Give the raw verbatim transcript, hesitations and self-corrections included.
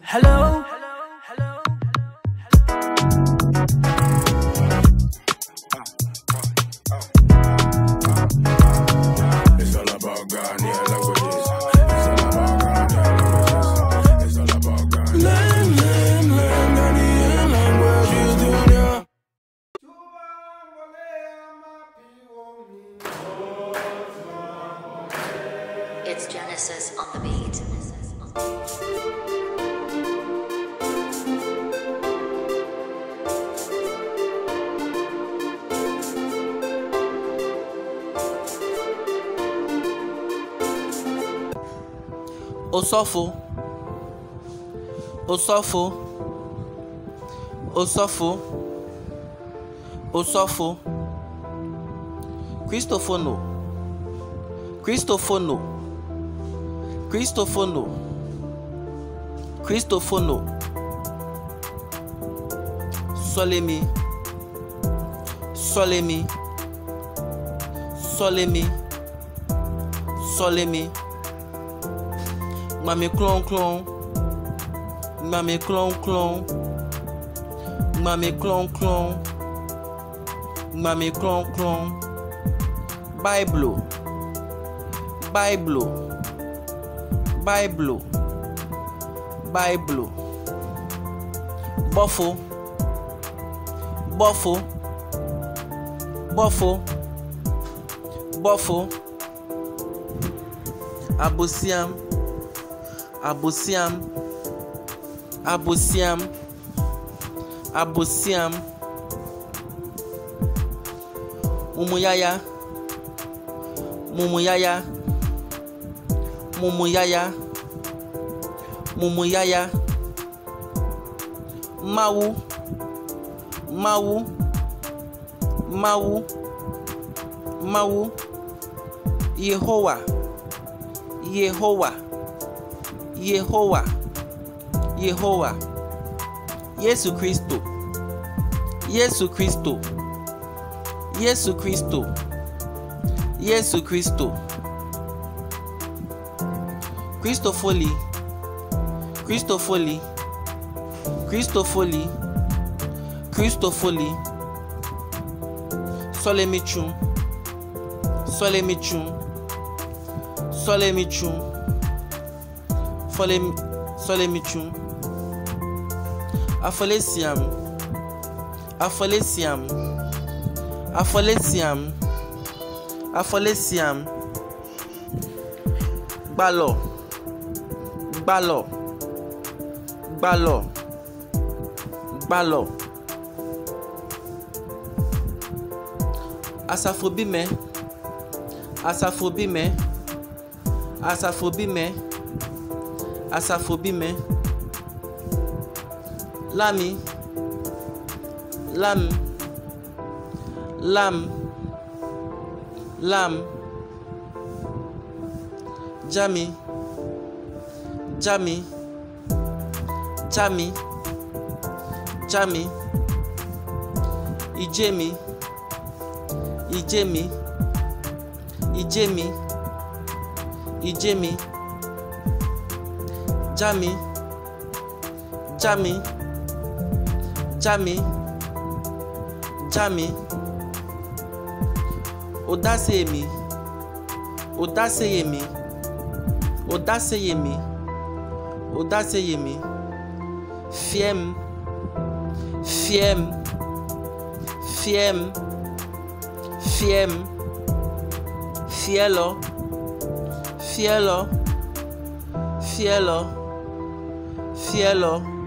Hello. It's all about Ghanaian languages. It's all about Ghanaian languages. It's all about Ghanaian Ghanaian languages, Junior. It's Genesis on the beat. Osofo, Osofo, Osofo, Osofo, Cristofono, Cristofono, Cristofono, Cristofono, Solemi, Solemi, Solemi, Solemi. Mame clon clon, mame clon clon, mame clon clon, mame clon clon. Bible, Bible, Bible, Bible. Buffo, Buffo, Buffo, Buffo. Abosiam. Abosiam, Abosiam, Abosiam, Mumuyaya, Mumuyaya, Mumuyaya, Mumuyaya, Mawu, Mawu, Mawu, Mawu, Yehowa, Yehowa. Yehowa, Yehowa, Yesu Kristo, Yesu Kristo, Yesu Kristo, Yesu Kristo, Cristofoli, Cristofoli, Cristofoli, Cristofoli, Solemichun, Solemichun, Solemichun. Solemichun, Afolesiam, Afolesiam, Afolesiam, Afolesiam, Gbalo, Gbalo, Gbalo, Gbalo, Asafobime, Asafobime, Asafobime. Asafobime, Lami, Lam, Lam, Lam, Jami, Jami, Jami, Jami, Ijemi, Ijemi, Ijemi, Ijemi. Jami, Jami, Jami, Jami, Odaseyemi, Odaseyemi, Odaseyemi, Odaseyemi, Fiem, Fiem, Fiem, Fiem, Fielo, Fielo, Fielo. Fielo,